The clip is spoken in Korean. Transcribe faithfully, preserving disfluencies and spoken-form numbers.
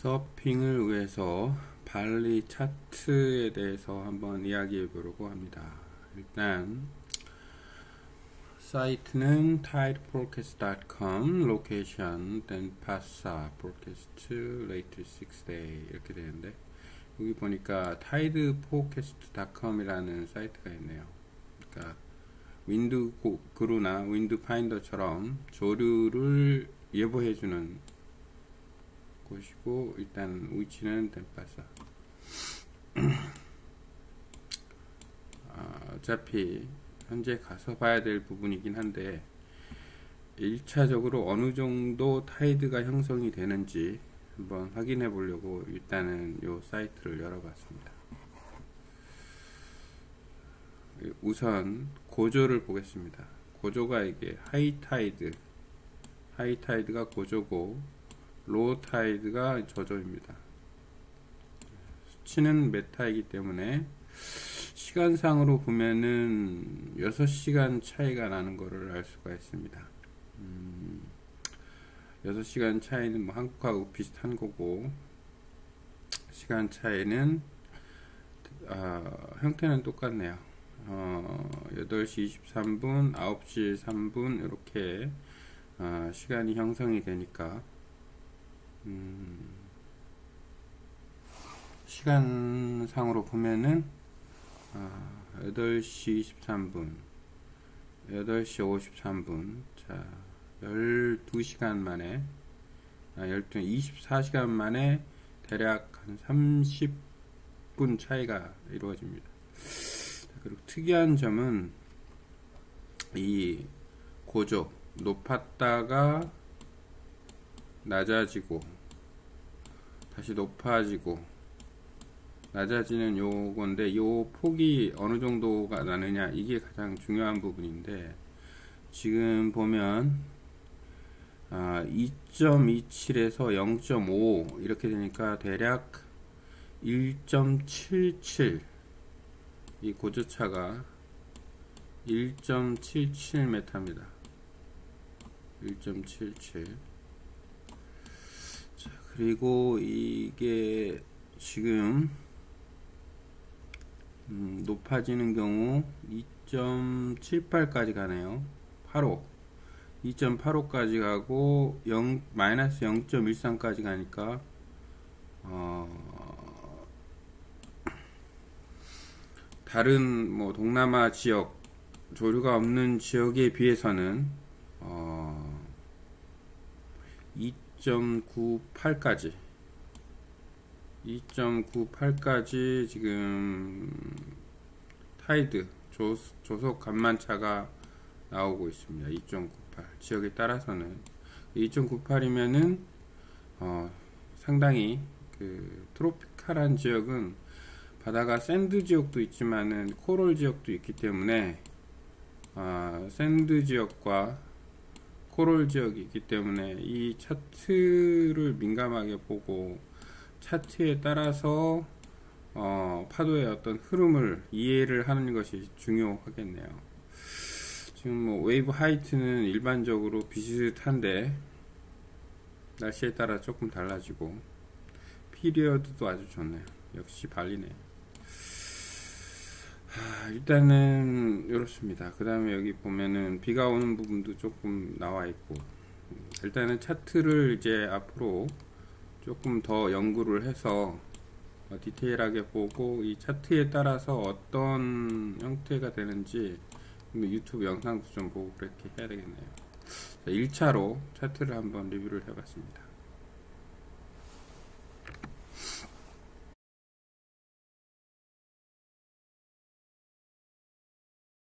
서핑을 위해서 발리 차트에 대해서 한번 이야기해 보려고 합니다. 일단 사이트는 tide forecast dot com, location Denpasar, forecast latest six day 이렇게 되는데, 여기 보니까 tide forecast dot com 이라는 사이트가 있네요. 그러니까 윈드 그루나 윈드 파인더처럼 조류를 예보해주는 곳이고, 일단 위치는 덴파사. 아, 어차피 현재 가서 봐야 될 부분이긴 한데, 일 차적으로 어느 정도 타이드가 형성이 되는지 한번 확인해 보려고 일단은 이 사이트를 열어봤습니다. 우선 고조를 보겠습니다. 고조가 이게 하이 타이드, 하이 타이드가 고조고 로우 타이드가 저조입니다. 수치는 메타이기 때문에 시간상으로 보면은 여섯 시간 차이가 나는 것을 알 수가 있습니다. 음, 여섯 시간 차이는 뭐 한국하고 비슷한 거고, 시간 차이는 어, 형태는 똑같네요. 어, 여덟 시 이십삼 분, 아홉 시 삼 분 이렇게 어, 시간이 형성이 되니까 음, 시간상으로 보면은 아, 여덟 시 이십삼 분, 여덟 시 오십삼 분, 자, 열두 시간 만에, 아, 열두, 이십사 시간 만에 대략 한 삼십 분 차이가 이루어집니다. 그리고 특이한 점은 이 고조, 높았다가 낮아지고 다시 높아지고 낮아지는 요건데, 요 폭이 어느 정도가 나느냐, 이게 가장 중요한 부분인데, 지금 보면 아, 이 점 이칠에서 영 점 오 이렇게 되니까 대략 일 점 칠칠, 이 고조차가 일 점 칠칠 미터입니다. 일 점 칠칠. 자, 그리고 이게 지금 음, 높아지는 경우 이 점 칠팔까지 가네요. 팔오, 이 점 팔오까지 가고 영, 마이너스 영 점 일삼까지 가니까 어, 다른 뭐 동남아 지역, 조류가 없는 지역에 비해서는 어, 이 점 구팔까지 이 점 구팔까지 지금 타이드 조, 조속 간만차가 나오고 있습니다. 이 점 구팔 지역에 따라서는 이 점 구팔이면은 어, 상당히 그 트로피칼한 지역은 바다가 샌드 지역도 있지만은 코럴 지역도 있기 때문에 어, 샌드 지역과 코럴 지역이 있기 때문에 이 차트를 민감하게 보고 차트에 따라서 어, 파도의 어떤 흐름을 이해를 하는 것이 중요하겠네요. 지금 뭐 웨이브 하이트는 일반적으로 비슷한데 날씨에 따라 조금 달라지고, 피리어드도 아주 좋네요. 역시 발리네. 하, 일단은 이렇습니다. 그 다음에 여기 보면은 비가 오는 부분도 조금 나와 있고, 일단은 차트를 이제 앞으로 조금 더 연구를 해서 디테일하게 보고, 이 차트에 따라서 어떤 형태가 되는지 유튜브 영상도 좀 보고 그렇게 해야 되겠네요. 일 차로 차트를 한번 리뷰를 해봤습니다.